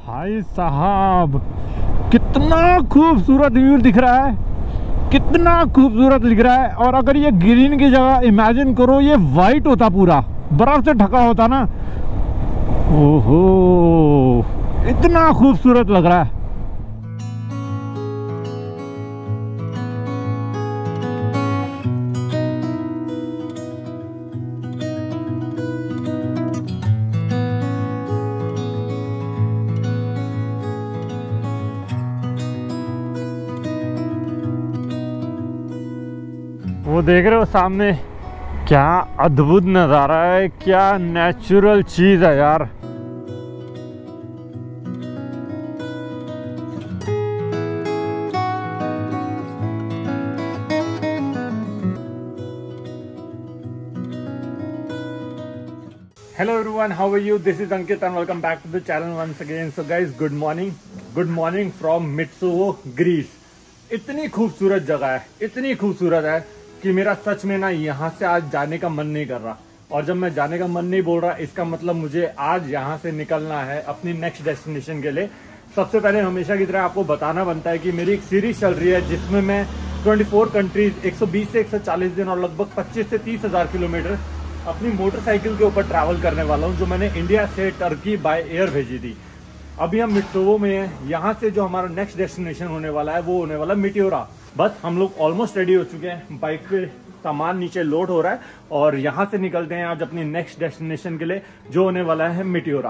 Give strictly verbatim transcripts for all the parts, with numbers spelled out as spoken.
भाई साहब कितना खूबसूरत व्यू दिख रहा है, कितना खूबसूरत दिख रहा है। और अगर ये ग्रीन की जगह इमेजिन करो ये वाइट होता, पूरा बर्फ से ढका होता ना, ओहो इतना खूबसूरत लग रहा है। वो देख रहे हो सामने, क्या अद्भुत नज़ारा है, क्या नेचुरल चीज़ है यार। Hello everyone, how are you? This is Ankit and welcome back to the channel once again. So guys, good morning, good morning from Meteora, Greece. इतनी खूबसूरत जगह है, इतनी खूबसूरत है कि मेरा सच में ना यहाँ से आज जाने का मन नहीं कर रहा। और जब मैं जाने का मन नहीं बोल रहा, इसका मतलब मुझे आज यहाँ से निकलना है अपनी नेक्स्ट डेस्टिनेशन के लिए। सबसे पहले हमेशा की तरह आपको बताना बनता है कि मेरी एक सीरीज चल रही है जिसमें मैं चौबीस कंट्रीज, एक सौ बीस से एक सौ चालीस दिन और लगभग पच्चीस से तीस हजार किलोमीटर अपनी मोटरसाइकिल के ऊपर ट्रैवल करने वाला हूँ, जो मैंने इंडिया से टर्की बाय एयर भेजी थी। अभी हम मित्सुओ में हैं। यहाँ से जो हमारा नेक्स्ट डेस्टिनेशन होने वाला है वो होने वाला मिटियोरा। बस हम लोग ऑलमोस्ट रेडी हो चुके हैं, बाइक पे सामान नीचे लोड हो रहा है और यहाँ से निकलते हैं आज अपनी नेक्स्ट डेस्टिनेशन के लिए, जो होने वाला है मिटियोरा।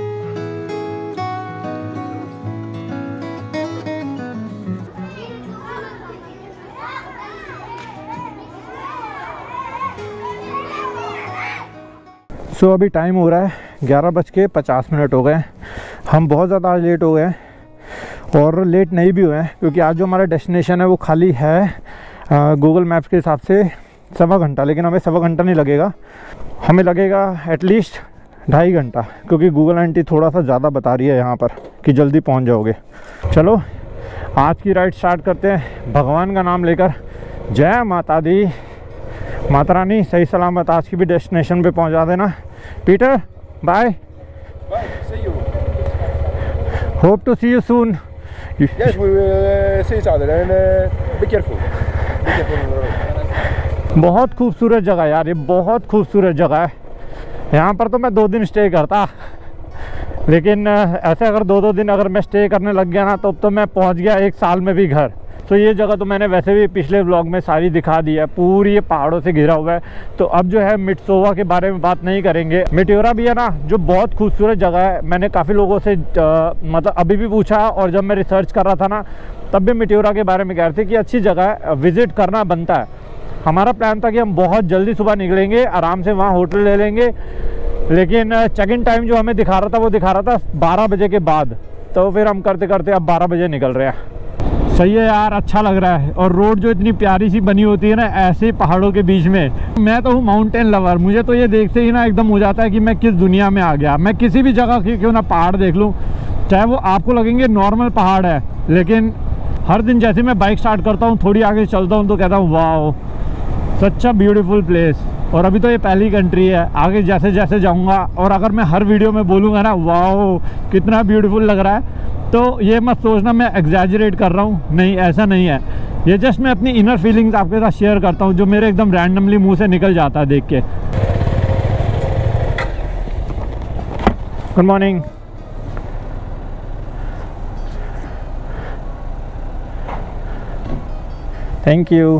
सो so, अभी टाइम हो रहा है ग्यारह बज के पचास मिनट हो गए। हम बहुत ज़्यादा आज लेट हो गए और लेट नहीं भी हुए हैं, क्योंकि आज जो हमारा डेस्टिनेशन है वो खाली है गूगल मैप्स के हिसाब से सवा घंटा, लेकिन हमें सवा घंटा नहीं लगेगा, हमें लगेगा एटलीस्ट ढाई घंटा, क्योंकि गूगल आंटी थोड़ा सा ज़्यादा बता रही है यहाँ पर कि जल्दी पहुँच जाओगे। चलो आज की राइड स्टार्ट करते हैं भगवान का नाम लेकर। जय माता दी, माता रानी सही सलामत आज की भी डेस्टिनेशन पे पहुँचा देना। Peter bye, hope to see you soon. Yes, we will uh, see each other and uh, be careful. Be careful on the road. बहुत खूबसूरत जगह यार, ये बहुत खूबसूरत जगह है। यहाँ पर तो मैं दो दिन स्टे करता, लेकिन ऐसे अगर दो दो दिन अगर मैं स्टे करने लग गया ना, तो अब तो मैं पहुँच गया एक साल में भी घर। तो ये जगह तो मैंने वैसे भी पिछले व्लॉग में सारी दिखा दी है, पूरी ये पहाड़ों से घिरा हुआ है। तो अब जो है मित्सुओ के बारे में बात नहीं करेंगे। मिटियोरा भी है ना, जो बहुत खूबसूरत जगह है। मैंने काफ़ी लोगों से आ, मतलब अभी भी पूछा, और जब मैं रिसर्च कर रहा था ना तब भी मिटियोरा के बारे में कह रहे थे कि अच्छी जगह है, विजिट करना बनता है। हमारा प्लान था कि हम बहुत जल्दी सुबह निकलेंगे, आराम से वहाँ होटल ले लेंगे, लेकिन चेक इन टाइम जो हमें दिखा रहा था वो दिखा रहा था बारह बजे के बाद। तो फिर हम करते करते अब बारह बजे निकल रहे हैं। सही है यार, अच्छा लग रहा है। और रोड जो इतनी प्यारी सी बनी होती है ना ऐसे पहाड़ों के बीच में। मैं तो हूँ माउंटेन लवर, मुझे तो ये देखते ही ना एकदम हो जाता है कि मैं किस दुनिया में आ गया। मैं किसी भी जगह की क्यों ना पहाड़ देख लूँ, चाहे वो आपको लगेंगे नॉर्मल पहाड़ है, लेकिन हर दिन जैसे मैं बाइक स्टार्ट करता हूँ, थोड़ी आगे चलता हूँ तो कहता हूँ वाह सच अ ब्यूटीफुल प्लेस। और अभी तो ये पहली कंट्री है, आगे जैसे जैसे जाऊँगा और अगर मैं हर वीडियो में बोलूँगा ना वाह कितना ब्यूटीफुल लग रहा है, तो ये मत सोचना मैं एग्जैजरेट कर रहा हूँ, नहीं ऐसा नहीं है। ये जस्ट मैं अपनी इनर फीलिंग्स आपके साथ शेयर करता हूँ, जो मेरे एकदम रैंडमली मुंह से निकल जाता है देख के। Good morning. Thank you.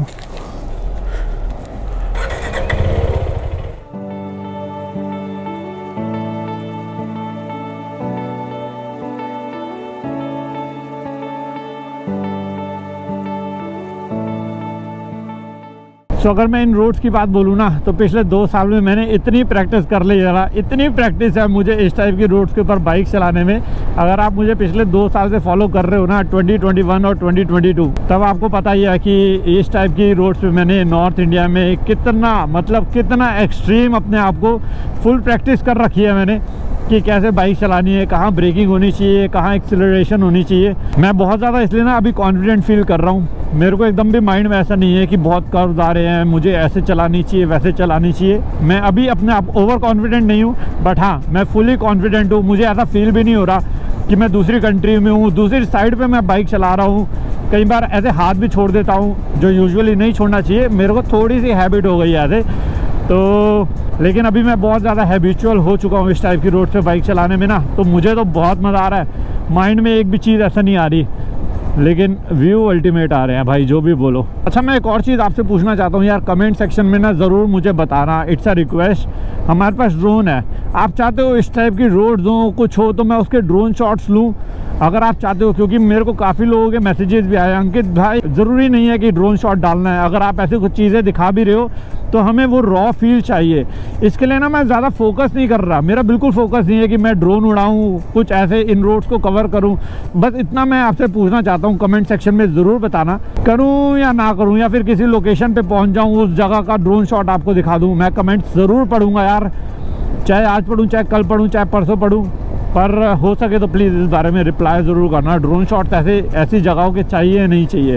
तो अगर मैं इन रोड्स की बात बोलूँ ना, तो पिछले दो साल में मैंने इतनी प्रैक्टिस कर ली है, इतनी प्रैक्टिस है मुझे इस टाइप की रोड्स के ऊपर बाइक चलाने में। अगर आप मुझे पिछले दो साल से फॉलो कर रहे हो ना, ट्वेंटी ट्वेंटी वन और ट्वेंटी ट्वेंटी टू, तब आपको पता ही है कि इस टाइप की रोड्स पे मैंने नॉर्थ इंडिया में कितना मतलब कितना एक्सट्रीम अपने आप को फुल प्रैक्टिस कर रखी है मैंने, कि कैसे बाइक चलानी है, कहाँ ब्रेकिंग होनी चाहिए, कहाँ एक्सेलरेशन होनी चाहिए। मैं बहुत ज़्यादा इसलिए ना अभी कॉन्फिडेंट फील कर रहा हूँ। मेरे को एकदम भी माइंड में ऐसा नहीं है कि बहुत कर्व्स आ रहे हैं, मुझे ऐसे चलानी चाहिए वैसे चलानी चाहिए। मैं अभी अपने आप ओवर कॉन्फिडेंट नहीं हूँ, बट हाँ मैं फुली कॉन्फिडेंट हूँ। मुझे ऐसा फील भी नहीं हो रहा कि मैं दूसरी कंट्री में हूँ, दूसरी साइड पे मैं बाइक चला रहा हूँ। कई बार ऐसे हाथ भी छोड़ देता हूँ जो यूजुअली नहीं छोड़ना चाहिए, मेरे को थोड़ी सी हैबिट हो गई है ऐसे तो। लेकिन अभी मैं बहुत ज़्यादा हैबिचुअल हो चुका हूँ इस टाइप की रोड पे बाइक चलाने में ना, तो मुझे तो बहुत मज़ा आ रहा है। माइंड में एक भी चीज़ ऐसा नहीं आ रही, लेकिन व्यू अल्टीमेट आ रहे हैं भाई, जो भी बोलो। अच्छा, मैं एक और चीज़ आपसे पूछना चाहता हूँ यार, कमेंट सेक्शन में ना ज़रूर मुझे बताना, इट्स अ रिक्वेस्ट। हमारे पास ड्रोन है, आप चाहते हो इस टाइप की रोड्स हो, कुछ हो तो मैं उसके ड्रोन शॉट्स लूँ अगर आप चाहते हो, क्योंकि मेरे को काफ़ी लोगों के मैसेजेस भी आए, अंकित भाई ज़रूरी नहीं है कि ड्रोन शॉट डालना है, अगर आप ऐसे कुछ चीज़ें दिखा भी रहे हो तो हमें वो रॉ फील चाहिए। इसके लिए ना मैं ज़्यादा फोकस नहीं कर रहा, मेरा बिल्कुल फोकस नहीं है कि मैं ड्रोन उड़ाऊँ, कुछ ऐसे इन रोड्स को कवर करूँ। बस इतना मैं आपसे पूछना चाहता हूँ, कमेंट सेक्शन में ज़रूर बताना करूँ या ना करूँ, या फिर किसी लोकेशन पर पहुँच जाऊँ, उस जगह का ड्रोन शॉट आपको दिखा दूँ। मैं कमेंट ज़रूर पढ़ूँगा यार, चाहे आज पढ़ूँ, चाहे कल पढ़ूँ, चाहे परसों पढ़ूँ, पर हो सके तो प्लीज़ इस बारे में रिप्लाई ज़रूर करना। ड्रोन शॉट्स ऐसे ऐसी जगहों के चाहिए या नहीं चाहिए।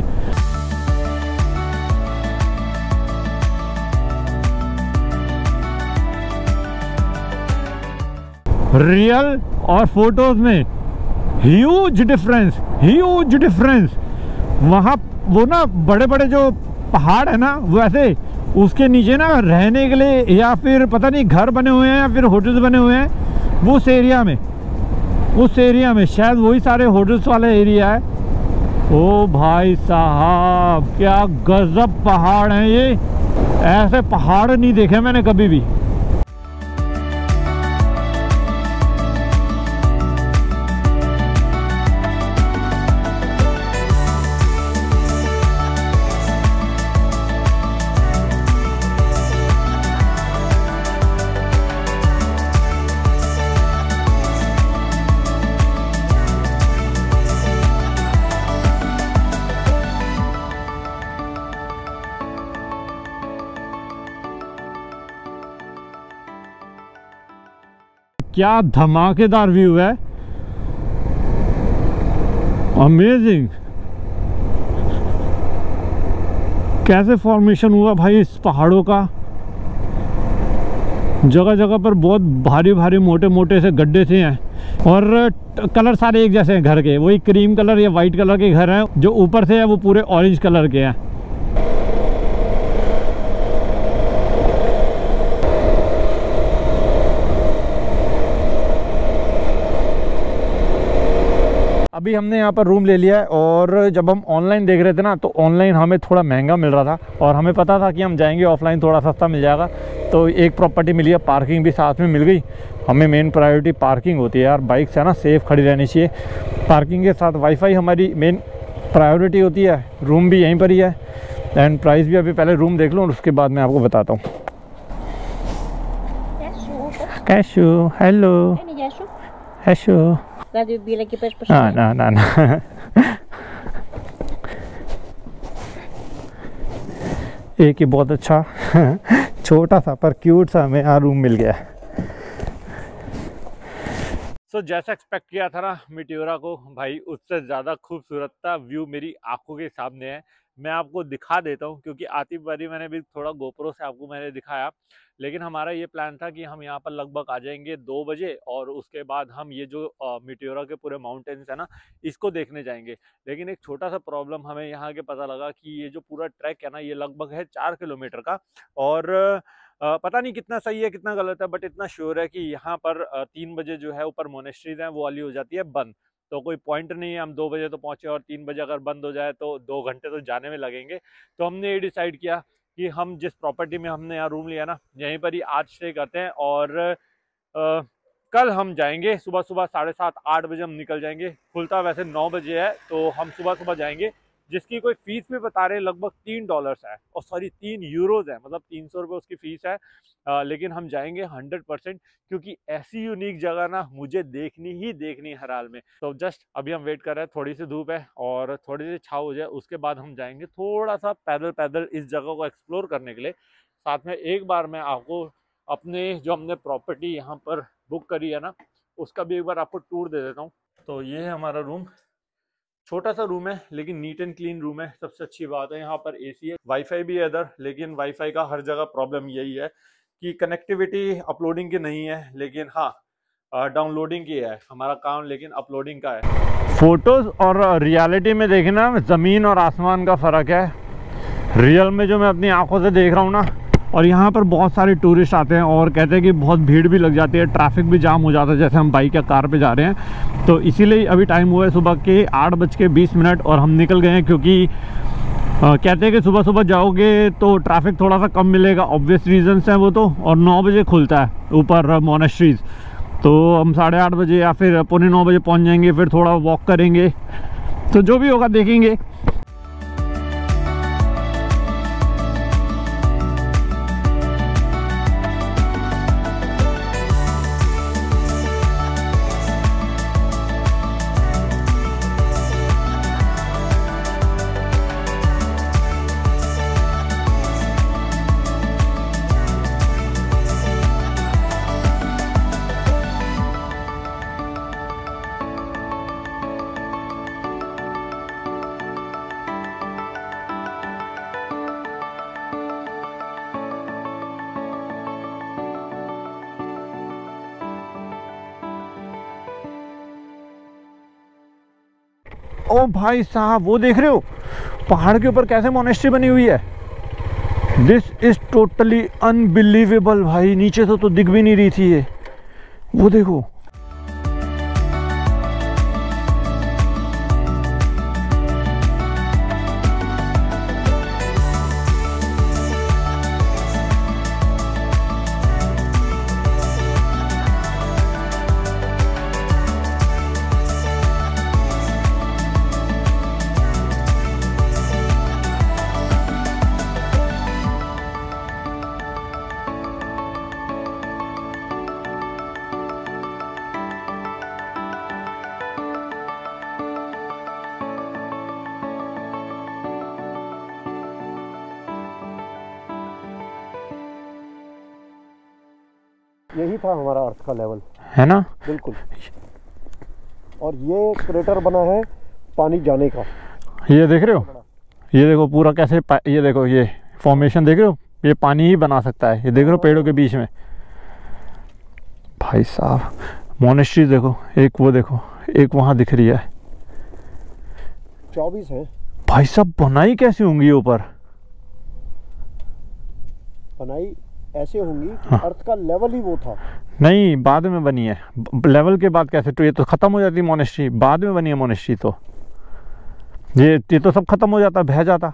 रियल और फोटोज में ह्यूज डिफरेंस, ह्यूज डिफरेंस। वहाँ वो ना बड़े बड़े जो पहाड़ है ना, वो ऐसे उसके नीचे ना रहने के लिए या फिर पता नहीं घर बने हुए हैं या फिर होटल्स बने हुए हैं, वो उस एरिया में उस एरिया में शायद वही सारे होटल्स वाला एरिया है। ओ भाई साहब, क्या गजब पहाड़ हैं ये, ऐसे पहाड़ नहीं देखे मैंने कभी भी। क्या धमाकेदार व्यू है, अमेजिंग। कैसे फॉर्मेशन हुआ भाई इस पहाड़ों का, जगह जगह पर बहुत भारी भारी मोटे मोटे से गड्ढे से हैं, और कलर सारे एक जैसे हैं घर के, वही क्रीम कलर या वाइट कलर के घर हैं, जो ऊपर से है वो पूरे ऑरेंज कलर के हैं। अभी हमने यहाँ पर रूम ले लिया है, और जब हम ऑनलाइन देख रहे थे ना, तो ऑनलाइन हमें थोड़ा महंगा मिल रहा था, और हमें पता था कि हम जाएंगे ऑफलाइन थोड़ा सस्ता मिल जाएगा। तो एक प्रॉपर्टी मिली है, पार्किंग भी साथ में मिल गई। हमें मेन प्रायोरिटी पार्किंग होती है यार, बाइक से ना सेफ़ खड़ी रहनी चाहिए। पार्किंग के साथ वाईफाई हमारी मेन प्रायोरिटी होती है। रूम भी यहीं पर ही है, एंड प्राइस भी अभी पहले रूम देख लूँ और उसके बाद मैं आपको बताता हूँ। कैशू, हेलो कैशू। हाँ ना ना ना एक ही बहुत अच्छा छोटा सा पर क्यूट सा हमें यहाँ रूम मिल गया। सो so, जैसा एक्सपेक्ट किया था ना मीटियोरा को, भाई उससे ज़्यादा खूबसूरत था व्यू मेरी आंखों के सामने है। मैं आपको दिखा देता हूँ, क्योंकि आती बारी मैंने भी थोड़ा गोप्रो से आपको मैंने दिखाया, लेकिन हमारा ये प्लान था कि हम यहाँ पर लगभग आ जाएंगे दो बजे, और उसके बाद हम ये जो मीटियोरा के पूरे माउंटेन्स है ना, इसको देखने जाएंगे। लेकिन एक छोटा सा प्रॉब्लम हमें यहाँ के पता लगा कि ये जो पूरा ट्रैक है ना, ये लगभग है चार किलोमीटर का, और आ, पता नहीं कितना सही है कितना गलत है, बट इतना श्योर है कि यहाँ पर आ, तीन बजे जो है ऊपर मोनेस्ट्रीज हैं वो वाली हो जाती है बंद। तो कोई पॉइंट नहीं है हम दो बजे तो पहुँचे और तीन बजे अगर बंद हो जाए तो दो घंटे तो जाने में लगेंगे। तो हमने ये डिसाइड किया कि हम जिस प्रॉपर्टी में हमने यहाँ रूम लिया ना, यहीं पर ही आज स्टे करते हैं, और आ, कल हम जाएंगे सुबह सुबह साढ़े सात आठ बजे हम निकल जाएंगे। खुलता वैसे नौ बजे है, तो हम सुबह सुबह जाएंगे, जिसकी कोई फीस भी बता रहे लगभग तीन डॉलर्स है, और सॉरी तीन यूरोज है, मतलब तीन सौ रुपये उसकी फ़ीस है। आ, लेकिन हम जाएंगे हंड्रेड परसेंट, क्योंकि ऐसी यूनिक जगह ना मुझे देखनी ही देखनी हर हाल में। तो जस्ट अभी हम वेट कर रहे हैं, थोड़ी सी धूप है और थोड़ी सी छाव हो जाए, उसके बाद हम जाएंगे थोड़ा सा पैदल पैदल इस जगह को एक्सप्लोर करने के लिए। साथ में एक बार मैं आपको अपने जो हमने प्रॉपर्टी यहाँ पर बुक करी है ना, उसका भी एक बार आपको टूर दे देता हूँ। तो ये है हमारा रूम, छोटा सा रूम है लेकिन नीट एंड क्लीन रूम है। सबसे अच्छी बात है यहाँ पर एसी है, वाईफाई भी है इधर, लेकिन वाईफाई का हर जगह प्रॉब्लम यही है कि कनेक्टिविटी अपलोडिंग की नहीं है। लेकिन हाँ, डाउनलोडिंग की है, हमारा काम लेकिन अपलोडिंग का है। फोटोज़ और रियलिटी में देखें ना, ज़मीन और आसमान का फ़र्क है। रियल में जो मैं अपनी आंखों से देख रहा हूँ ना, और यहाँ पर बहुत सारे टूरिस्ट आते हैं और कहते हैं कि बहुत भीड़ भी लग जाती है, ट्रैफिक भी जाम हो जाता है, जैसे हम बाइक या कार पे जा रहे हैं। तो इसीलिए अभी टाइम हुआ है सुबह के आठ बज के बीस मिनट और हम निकल गए हैं, क्योंकि आ, कहते हैं कि सुबह सुबह जाओगे तो ट्रैफिक थोड़ा सा कम मिलेगा, ऑब्वियस रीजंस हैं वो तो। और नौ बजे खुलता है ऊपर मोनेस्ट्रीज़, तो हम साढ़े आठ बजे या फिर पौने नौ बजे पहुँच जाएंगे, फिर थोड़ा वॉक करेंगे, तो जो भी होगा देखेंगे। ओ भाई साहब, वो देख रहे हो पहाड़ के ऊपर कैसे मोनेस्ट्री बनी हुई है। दिस इज टोटली अनबिलीवेबल भाई, नीचे से तो, तो दिख भी नहीं रही थी ये, वो देखो। यही था हमारा अर्थ का लेवल, है ना? बिल्कुल। और ये क्रेटर बना है पानी जाने का, ये देख रहे हो, ये देखो पूरा कैसे, ये देखो ये फॉर्मेशन देख रहे हो, ये पानी ही बना सकता है। ये देख रहे हो पेड़ों के बीच में भाई साहब मोनेस्ट्री देखो, एक वो देखो, एक वहाँ दिख रही है। चौबीस है भाई साहब, बनाई कैसी होंगी ऊपर? बनाई ऐसे होंगी कि हाँ। अर्थ का लेवल ही वो था। नहीं, बाद में बनी है, लेवल के बाद कैसे? तो ये तो खत्म हो जाती मोनेस्ट्री, बाद में बनी है मोनेस्ट्री, तो ये ये तो सब खत्म हो जाता, बह जाता।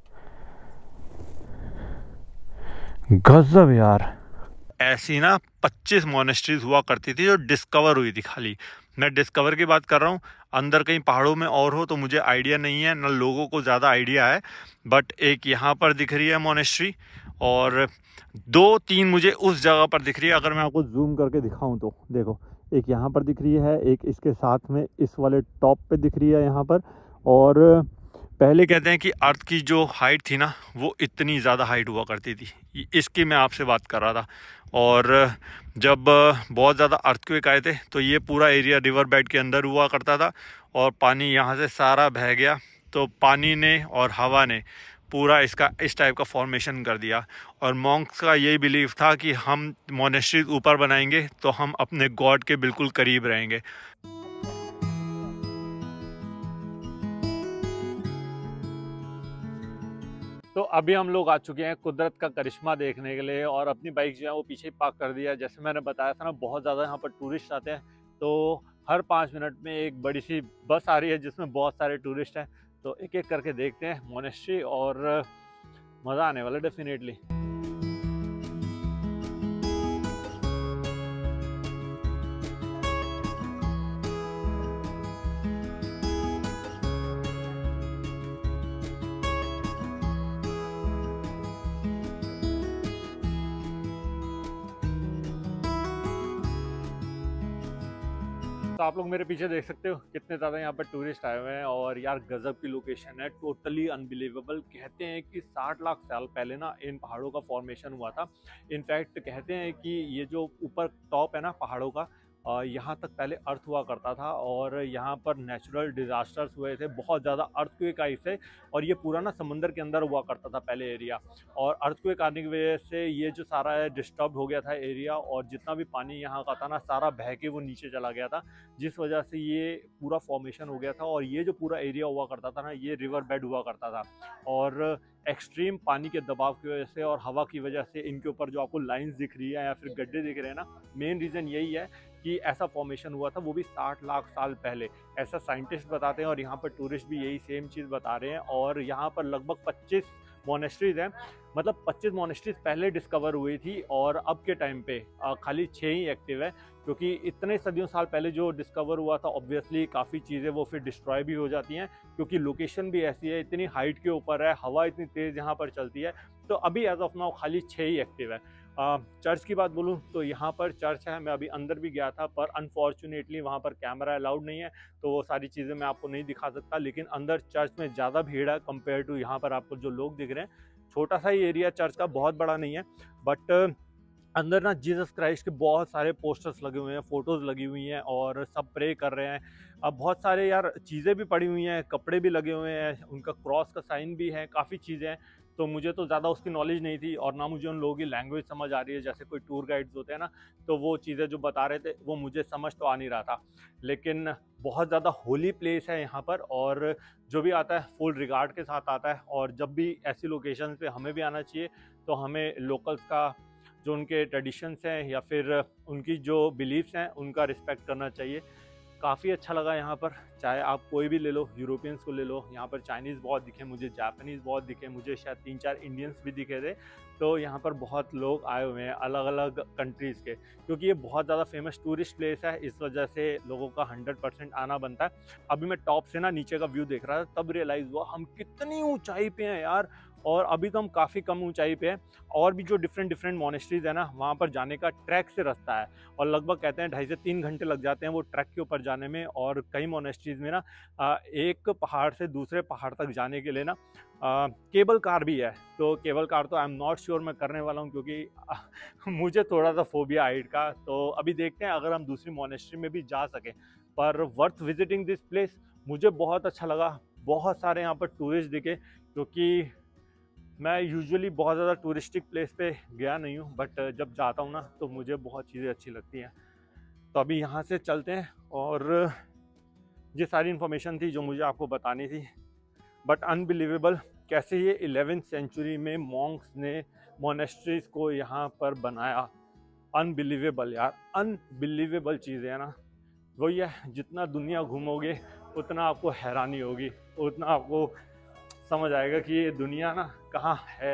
गजब यार। ऐसी ना पच्चीस मोनेस्ट्रीज हुआ करती थी जो डिस्कवर हुई थी खाली। मैं डिस्कवर की बात कर रहा हूँ, अंदर कहीं पहाड़ों में और हो तो मुझे आइडिया नहीं है, न लोगों को ज़्यादा आइडिया है। बट एक यहाँ पर दिख रही है मोनेस्ट्री, और दो तीन मुझे उस जगह पर दिख रही है। अगर मैं आपको जूम करके दिखाऊं तो देखो, एक यहाँ पर दिख रही है, एक इसके साथ में इस वाले टॉप पे दिख रही है यहाँ पर। और पहले कहते हैं कि अर्थ की जो हाइट थी ना, वो इतनी ज़्यादा हाइट हुआ करती थी, इसकी मैं आपसे बात कर रहा था। और जब बहुत ज़्यादा अर्थक्वेक आए थे तो ये पूरा एरिया रिवर बेड के अंदर हुआ करता था, और पानी यहाँ से सारा बह गया, तो पानी ने और हवा ने पूरा इसका इस टाइप का फॉर्मेशन कर दिया। और मॉन्क्स का यही बिलीव था कि हम मोनेस्ट्रीज ऊपर बनाएंगे तो हम अपने गॉड के बिल्कुल करीब रहेंगे। तो अभी हम लोग आ चुके हैं कुदरत का करिश्मा देखने के लिए, और अपनी बाइक जो है वो पीछे पार्क कर दिया। जैसे मैंने बताया था ना, बहुत ज़्यादा यहाँ पर टूरिस्ट आते हैं, तो हर पाँच मिनट में एक बड़ी सी बस आ रही है जिसमें बहुत सारे टूरिस्ट हैं। तो एक एक करके देखते हैं मोनेस्ट्री, और मज़ा आने वाला डेफिनेटली। तो आप लोग मेरे पीछे देख सकते हो कितने ज़्यादा यहाँ पर टूरिस्ट आए हुए हैं, और यार गजब की लोकेशन है, टोटली अनबिलीवेबल। कहते हैं कि साठ लाख साल पहले ना इन पहाड़ों का फॉर्मेशन हुआ था। इनफैक्ट कहते हैं कि ये जो ऊपर टॉप है ना पहाड़ों का, यहाँ तक पहले अर्थ हुआ करता था और यहाँ पर नेचुरल डिज़ास्टर्स हुए थे, बहुत ज़्यादा अर्थक्वेक आई से, और ये पूरा ना समुंदर के अंदर हुआ करता था पहले एरिया, और अर्थक्वेक आने की वजह से ये जो सारा है डिस्टर्ब हो गया था एरिया, और जितना भी पानी यहाँ का था ना सारा बह के वो नीचे चला गया था, जिस वजह से ये पूरा फॉर्मेशन हो गया था। और ये जो पूरा एरिया हुआ करता था ना ये रिवर बेड हुआ करता था, और एक्सट्रीम पानी के दबाव की वजह से और हवा की वजह से इनके ऊपर जो आपको लाइंस दिख रही है या फिर गड्ढे दिख रहे हैं ना, मेन रीज़न यही है कि ऐसा फॉर्मेशन हुआ था, वो भी साठ लाख साल पहले, ऐसा साइंटिस्ट बताते हैं। और यहाँ पर टूरिस्ट भी यही सेम चीज़ बता रहे हैं। और यहाँ पर लगभग पच्चीस मोनेस्ट्रीज हैं, मतलब पच्चीस मोनेस्ट्रीज पहले डिस्कवर हुई थी और अब के टाइम पे खाली छः ही एक्टिव है, क्योंकि इतने सदियों साल पहले जो डिस्कवर हुआ था ऑब्वियसली काफ़ी चीज़ें वो फिर डिस्ट्रॉय भी हो जाती हैं, क्योंकि लोकेशन भी ऐसी है, इतनी हाइट के ऊपर है, हवा इतनी तेज़ यहाँ पर चलती है। तो अभी एज ऑफ नाउ खाली छः ही एक्टिव है। आ, चर्च की बात बोलूँ तो यहाँ पर चर्च है, मैं अभी अंदर भी गया था, पर अनफॉर्चुनेटली वहाँ पर कैमरा अलाउड नहीं है, तो वो सारी चीज़ें मैं आपको नहीं दिखा सकता। लेकिन अंदर चर्च में ज़्यादा भीड़ है कंपेयर टू यहाँ पर आपको जो लोग दिख रहे हैं। छोटा सा ही एरिया चर्च का, बहुत बड़ा नहीं है, बट अंदर ना जीसस क्राइस्ट के बहुत सारे पोस्टर्स लगे हुए हैं, फ़ोटोज़ लगी हुई हैं और सब प्रे कर रहे हैं। अब बहुत सारे यार चीज़ें भी पड़ी हुई हैं, कपड़े भी लगे हुए हैं, उनका क्रॉस का साइन भी है, काफ़ी चीज़ें हैं। तो मुझे तो ज़्यादा उसकी नॉलेज नहीं थी और ना मुझे उन लोगों की लैंग्वेज समझ आ रही है, जैसे कोई टूर गाइड्स होते हैं ना, तो वो चीज़ें जो बता रहे थे वो मुझे समझ तो आ नहीं रहा था। लेकिन बहुत ज़्यादा होली प्लेस है यहाँ पर, और जो भी आता है फुल रिगार्ड के साथ आता है। और जब भी ऐसी लोकेशन पे हमें भी आना चाहिए, तो हमें लोकल्स का जो उनके ट्रेडिशंस हैं या फिर उनकी जो बिलीफ्स हैं उनका रिस्पेक्ट करना चाहिए। काफ़ी अच्छा लगा यहाँ पर, चाहे आप कोई भी ले लो, यूरोपियंस को ले लो, यहाँ पर चाइनीज़ बहुत दिखे मुझे, जापानीज़ बहुत दिखे मुझे, शायद तीन चार इंडियंस भी दिखे थे। तो यहाँ पर बहुत लोग आए हुए हैं अलग अलग कंट्रीज़ के, क्योंकि ये बहुत ज़्यादा फेमस टूरिस्ट प्लेस है, इस वजह से लोगों का हंड्रेड परसेंट आना बनता है। अभी मैं टॉप से ना नीचे का व्यू देख रहा था, तब रियलाइज़ हुआ हम कितनी ऊंचाई पे हैं यार, और अभी तो हम काफ़ी कम ऊंचाई पे हैं। और भी जो डिफरेंट डिफरेंट मोनेस्ट्रीज़ है ना, वहाँ पर जाने का ट्रैक से रास्ता है, और लगभग कहते हैं ढाई से तीन घंटे लग जाते हैं वो ट्रैक के ऊपर जाने में। और कई मोनेस्ट्रीज़ में ना एक पहाड़ से दूसरे पहाड़ तक जाने के लिए ना आ, केबल कार भी है। तो केबल कार तो आई एम नॉट श्योर मैं करने वाला हूँ, क्योंकि आ, मुझे थोड़ा सा फोबिया हाइट का। तो अभी देखते हैं अगर हम दूसरी मोनेस्ट्री में भी जा सकें। पर वर्थ विजिटिंग दिस प्लेस, मुझे बहुत अच्छा लगा। बहुत सारे यहाँ पर टूरिस्ट दिखे, क्योंकि मैं यूजुअली बहुत ज़्यादा टूरिस्टिक प्लेस पे गया नहीं हूँ, बट जब जाता हूँ ना तो मुझे बहुत चीज़ें अच्छी लगती हैं। तो अभी यहाँ से चलते हैं, और ये सारी इन्फॉर्मेशन थी जो मुझे आपको बतानी थी। बट अनबिलीवेबल कैसे ये इलेवेंथ सेंचुरी में मॉन्क्स ने मोनेस्ट्रीज़ को यहाँ पर बनाया। अनबिलीवेबल यार, अनबिलीवेबल चीज़ें है ना। वही है, जितना दुनिया घूमोगे उतना आपको हैरानी होगी, उतना आपको समझ आएगा कि ये दुनिया ना कहाँ है।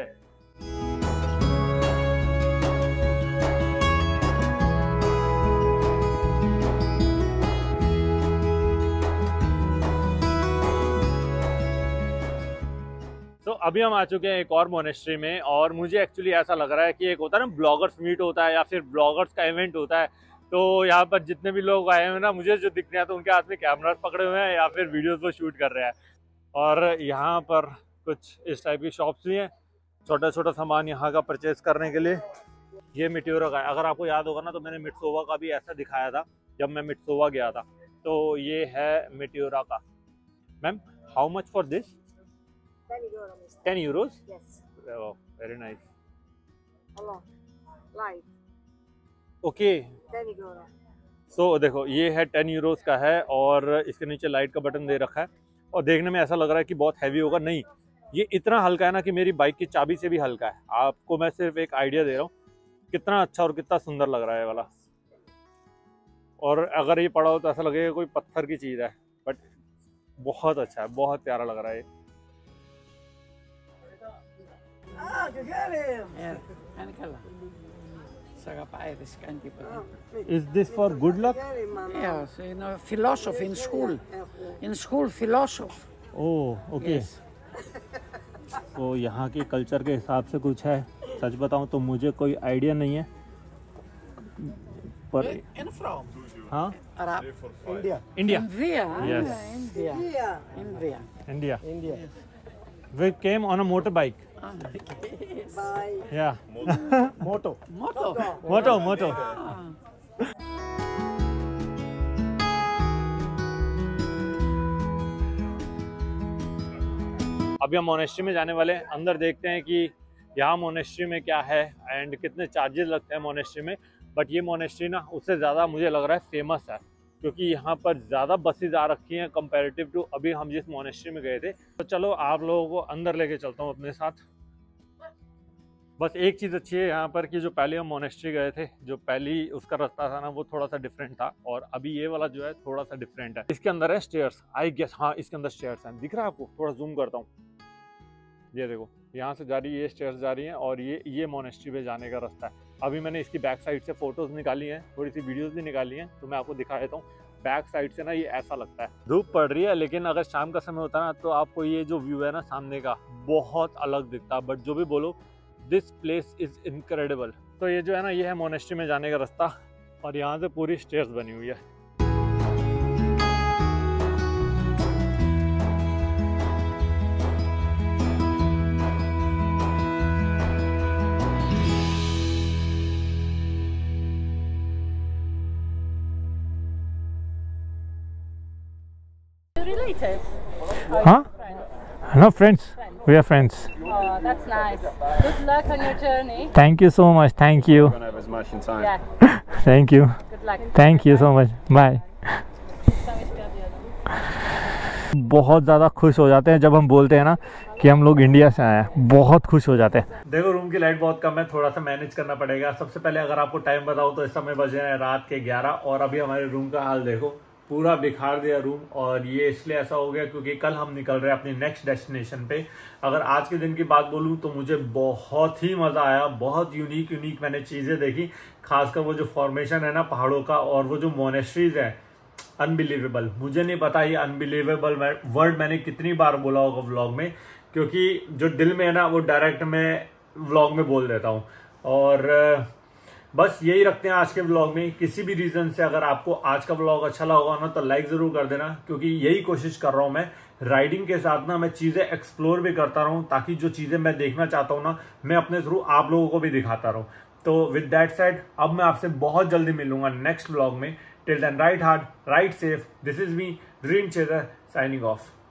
तो अभी हम आ चुके हैं एक और मोनेस्ट्री में, और मुझे एक्चुअली ऐसा लग रहा है कि एक होता है ना ब्लॉगर्स मीट होता है या फिर ब्लॉगर्स का इवेंट होता है। तो यहाँ पर जितने भी लोग आए हैं ना, मुझे जो दिख रहे हैं तो उनके हाथ में कैमरास पकड़े हुए हैं या फिर वीडियोस वो शूट कर रहे हैं। और यहाँ पर कुछ इस टाइप की शॉप्स भी हैं, छोटा छोटा सामान यहाँ का परचेज करने के लिए। ये मिट्योरा का है, अगर आपको याद होगा ना तो मैंने मिट्सोवा का भी ऐसा दिखाया था जब मैं मिट्सोवा गया था। तो ये है मिट्योरा का। Ma'am, how much for this? Ten euros? Very nice. Okay, so देखो ये है टेन यूरोज का है, और इसके नीचे लाइट का बटन दे रखा है। और देखने में ऐसा लग रहा है कि बहुत हैवी होगा, नहीं, ये इतना हल्का है ना कि मेरी बाइक की चाबी से भी हल्का है। आपको मैं सिर्फ एक आइडिया दे रहा हूँ कितना अच्छा और कितना सुंदर लग रहा है वाला। और अगर ये पड़ा हो तो ऐसा लगेगा कोई पत्थर की चीज़ है, बट बहुत अच्छा है, बहुत प्यारा लग रहा है। Is this for good luck? Yes, you know, philosophy in school. In school, philosophy. Oh, okay. तो यहाँ के कल्चर के हिसाब से कुछ है। सच बताऊँ तो मुझे कोई आइडिया नहीं है, पर हाँ, India. India. India. Yes. India. India. India. India. We came on a motorbike. Bye. Yeah. Moto. Moto. Moto, moto. Ah. अभी हम मोनेस्ट्री में जाने वाले हैं, अंदर देखते हैं कि यहाँ मोनेस्ट्री में क्या है एंड कितने चार्जेस लगते हैं मोनेस्ट्री में। बट ये मोनेस्ट्री ना उससे ज़्यादा मुझे लग रहा है फेमस है, क्योंकि यहाँ पर ज़्यादा बसेज आ रखी हैं कंपैरेटिव टू अभी हम जिस मोनेस्ट्री में गए थे। तो चलो आप लोगों को अंदर लेके चलता हूँ अपने साथ। बस एक चीज़ अच्छी है यहाँ पर कि जो पहले हम मोनेस्ट्री गए थे, जो पहली उसका रास्ता था ना वो थोड़ा सा डिफरेंट था, और अभी ये वाला जो है थोड़ा सा डिफरेंट है। इसके अंदर है स्टेयर्स, आई गेस, हाँ इसके अंदर स्टेयर्स हैं। दिख रहा है आपको? थोड़ा जूम करता हूँ, ये देखो यहाँ से जा रही है, ये स्टेयर्स जा रही हैं और ये ये मोनेस्ट्री पे जाने का रास्ता है। अभी मैंने इसकी बैक साइड से फोटोज निकाली हैं, थोड़ी सी वीडियोस भी निकाली हैं, तो मैं आपको दिखा देता हूँ। बैक साइड से ना ये ऐसा लगता है, धूप पड़ रही है लेकिन अगर शाम का समय होता है ना तो आपको ये जो व्यू है ना सामने का बहुत अलग दिखता है। बट जो भी बोलो, दिस प्लेस इज इनक्रेडिबल। तो ये जो है ना ये है मोनेस्ट्री में जाने का रास्ता, और यहाँ से पूरी स्टेयर्स बनी हुई है। Related? Huh? No, friends. We are friends. Oh, that's nice. Good luck on your journey. Thank you so much. Thank you. Don't have as much in time. Yeah, Thank you. good luck. Thank you so much. Bye. बहुत ज़्यादा खुश हो जाते हैं जब हम बोलते हैं ना कि हम लोग इंडिया से आए हैं, बहुत खुश हो जाते हैं। देखो रूम की लाइट बहुत कम है, थोड़ा सा मैनेज करना पड़ेगा। सबसे पहले अगर आपको टाइम बताओ तो इस समय बजे हैं रात के ग्यारह, और अभी हमारे रूम का हाल देखो, पूरा बिखार दिया रूम। और ये इसलिए ऐसा हो गया क्योंकि कल हम निकल रहे हैं अपनी नेक्स्ट डेस्टिनेशन पे। अगर आज के दिन की बात बोलूँ तो मुझे बहुत ही मज़ा आया, बहुत यूनिक यूनिक मैंने चीज़ें देखी, खासकर वो जो फॉर्मेशन है ना पहाड़ों का, और वो जो मोनेस्ट्रीज है, अनबिलीवेबल। मुझे नहीं पता ये अनबिलीवेबल वर्ड मैंने कितनी बार बोला होगा व्लॉग में, क्योंकि जो दिल में है ना वो डायरेक्ट मैं व्लॉग में बोल देता हूँ। और बस यही रखते हैं आज के व्लॉग में। किसी भी रीजन से अगर आपको आज का व्लॉग अच्छा लगा होगा ना तो लाइक जरूर कर देना, क्योंकि यही कोशिश कर रहा हूं मैं राइडिंग के साथ ना मैं चीजें एक्सप्लोर भी करता रहूं, ताकि जो चीजें मैं देखना चाहता हूं ना मैं अपने थ्रू आप लोगों को भी दिखाता रहूं। तो विद दैट सेड अब मैं आपसे बहुत जल्दी मिलूंगा नेक्स्ट व्लॉग में। Till then ride hard, ride safe. This is me dream chaser signing of.